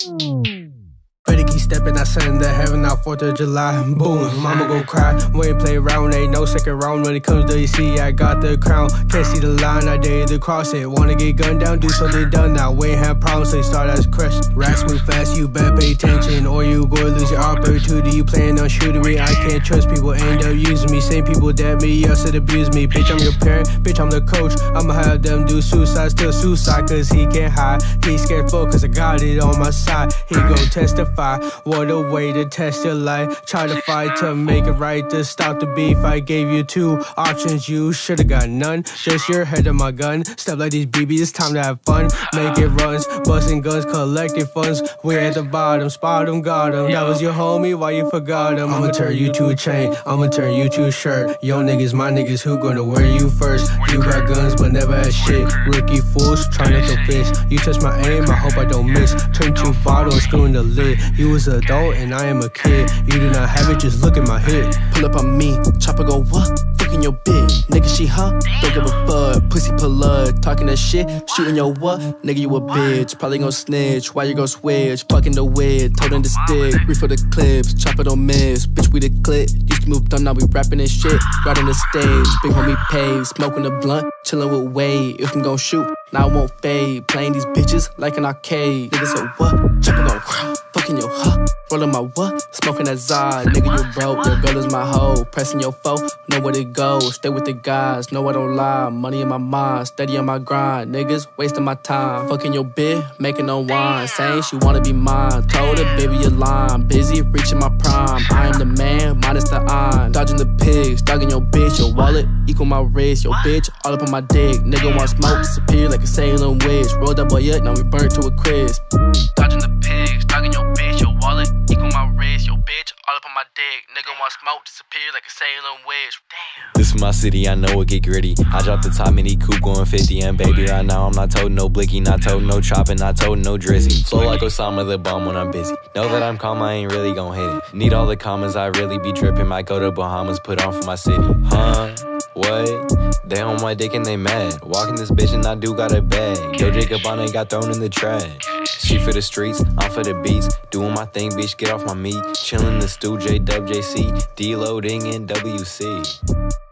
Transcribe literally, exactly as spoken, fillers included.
Better keep stepping, I send the heaven out fourth of July. Boom, mama gon' cry. We ain't play around, ain't no second round. When it comes to you see, I got the crown. Can't see the line, I dare to cross it. Wanna get gunned down, do something done now. We ain't have problems, they start as crush. Rats move fast, you better pay attention, or you go lose your opportunity. You plan on shooting me, I can't trust people, end up using me. Same people that me, yes, it abuse me. Bitch, I'm your parent, bitch, I'm the coach. I'ma have them do suicide, still suicide, cause he can't hide. He scared for, cause I got it on my side. He gon' testify. What a way to test your life. Try to fight to make it right, to stop the beef. I gave you two options, you should've got none. Just your head on my gun. Step like these B Bs, it's time to have fun. Make it runs, busting guns, collecting funds. We're at the bottom, spot 'em, got 'em. That was your homie, why you forgot him? I'ma turn you to a chain, I'ma turn you to a shirt. Yo niggas, my niggas, who gonna wear you first? You got guns, but never had shit. Rookie fools, try not to fish. You touch my aim, I hope I don't miss. Turn to a bottle and screw in the lid. You was an adult and I am a kid. You do not have it, just look at my head. Pull up on me, chopper go what? Fucking your bitch, nigga she huh? Don't give a fuck, pussy pull up, talking that shit, shooting your what? Nigga you a bitch, probably gon' snitch. Why you gon' switch? Fucking the wig, toting the stick, reach for the clips, chopper don't miss. Bitch we the clip, used to move dumb, now we rapping this shit. Right on the stage, big homie paid, smoking the blunt, chillin' with Wade. If I'm gon' shoot, now I won't fade. Playing these bitches like an arcade. Nigga say what? Chopper gon' cry. Fucking your huh? Rollin' my what? Smoking that Zod. Nigga, you broke. Your girl is my hoe. Pressing your foe. Know where it goes. Stay with the guys. No, I don't lie. Money in my mind. Steady on my grind. Niggas wasting my time. Fucking your bitch. Making no wine. Saying she wanna be mine. Told her, baby, you're lying. Busy reaching my prime. I am the man. Minus the iron. Dodging the pigs. Dogging your bitch. Your wallet equal my wrist. Your bitch all up on my dick. Nigga want smoke. Disappear like a Salem witch. Rolled up boy up. Now we burnt to a crisp. Dodging the pigs. Dogging your bitch. Your wallet equal my wrist. Your bitch all up on my dick. Nigga want smoke, disappear like a Salem witch. Damn. This is my city, I know it get gritty. I dropped the top mini coupe going fifty. And baby, right now I'm not toting no blicky, not toting no chopping, not toting no drizzy. Flow like Osama the bomb when I'm busy. Know that I'm calm, I ain't really gon' hit it. Need all the commas, I really be dripping. Might go to Bahamas, put on for my city. Huh? What? They on my dick and they mad. Walking this bitch and I do got a bag. Yo, Jacob on it got thrown in the trash. She for the streets, I'm for the beats. Doing my thing, bitch, get off my meat. Chillin' the stew, J-Dub, J C. D-loading in W C.